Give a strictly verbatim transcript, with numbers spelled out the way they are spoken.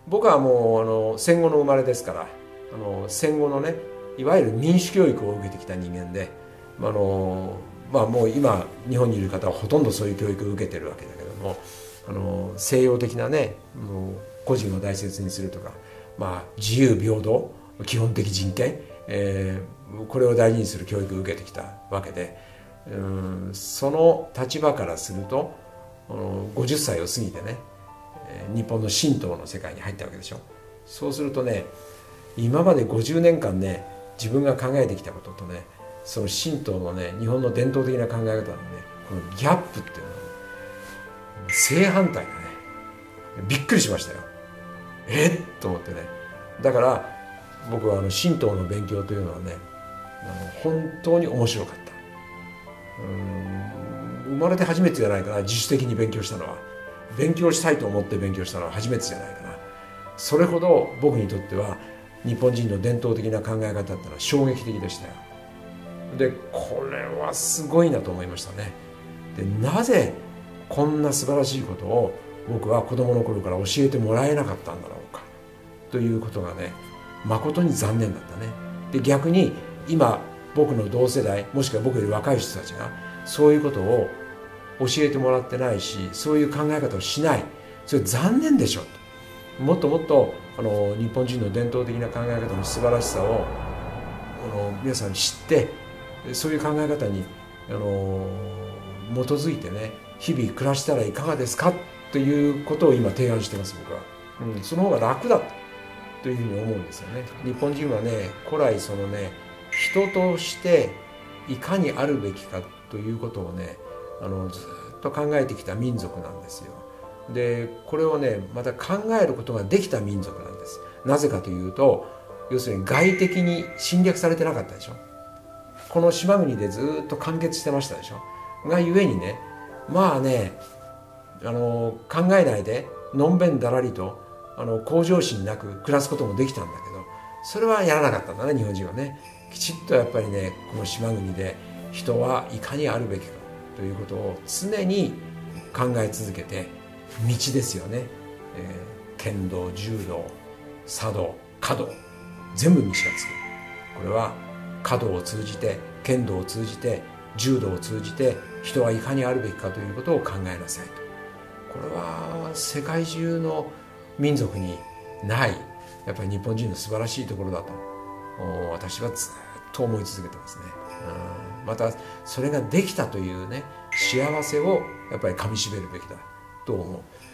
僕はもうあの戦後の生まれですから、あの戦後のねいわゆる民主教育を受けてきた人間で、あの、まあ、もう今日本にいる方はほとんどそういう教育を受けてるわけだけども、あの西洋的なねもう個人を大切にするとか、まあ、自由平等基本的人権、えー、これを大事にする教育を受けてきたわけで、うん、その立場からするとごじゅっさいを過ぎてね日本の神道の世界に入ったわけでしょ。そうするとね今までごじゅうねんかんね自分が考えてきたこととねその神道のね日本の伝統的な考え方のねこのギャップっていうのは正反対だね。びっくりしましたよ。えっと思ってね。だから僕はあの神道の勉強というのはねあの本当に面白かった。うーん生まれて初めてじゃないかな、自主的に勉強したのは。勉強したいと思って勉強したのは初めてじゃないかな。それほど僕にとっては日本人の伝統的な考え方っていうのは衝撃的でしたよ。でこれはすごいなと思いましたね。でなぜこんな素晴らしいことを僕は子供の頃から教えてもらえなかったんだろうかということがね誠に残念だったね。で逆に今僕の同世代もしくは僕より若い人たちがそういうことを教えてもらってないしそういう考え方をしない、それ残念でしょと。もっともっとあの日本人の伝統的な考え方の素晴らしさをあの皆さんに知ってそういう考え方にあの基づいてね日々暮らしたらいかがですかということを今提案してます僕は、うん、その方が楽だというふうに思うんですよね。日本人はね古来そのね人としていかにあるべきかということをねあのずっと考えてきた民族なんですよ。でこれをねまた考えることができた民族なんです。なぜかというと要するに外敵に侵略されてなかったでしょ。この島国でずっと完結してましたでしょ。がゆえにねまあねあの考えないでのんべんだらりとあの向上心なく暮らすこともできたんだけどそれはやらなかったんだね日本人はね。きちっとやっぱりねこの島国で人はいかにあるべきかということを常に考え続けて道ですよね、えー、剣道柔道茶道華道全部道がつく。これは華道を通じて剣道を通じて柔道を通じて人はいかにあるべきかということを考えなさいと。これは世界中の民族にないやっぱり日本人の素晴らしいところだと私はずっと思い続けてますね。うんまたそれができたというね幸せをやっぱりかみしめるべきだと思う。